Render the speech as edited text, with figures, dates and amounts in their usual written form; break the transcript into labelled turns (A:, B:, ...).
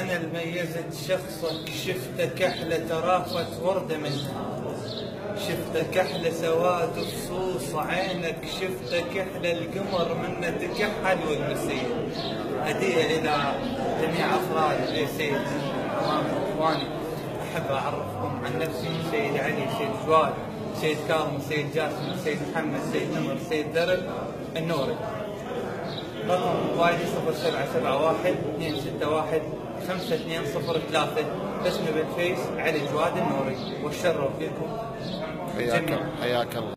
A: أنا الميزت شخصك، شفتك أحلى ترافت وردة منها، شفتك أحلى سواد فصوص عينك، شفتك أحلى القمر من تكحل والمسير. هدية إلى جميع أفراد سيد حمام وإخواني. أحب أعرفكم عن نفسي: سيد علي، سيد جواد، سيد كاظم، سيد جاسم، سيد محمد، سيد نمر، سيد درب النوري. رقم موبايلي 0771 261 5203. اسمي بالفيس علي جواد النوري، والشرف فيكم.
B: حياك الله.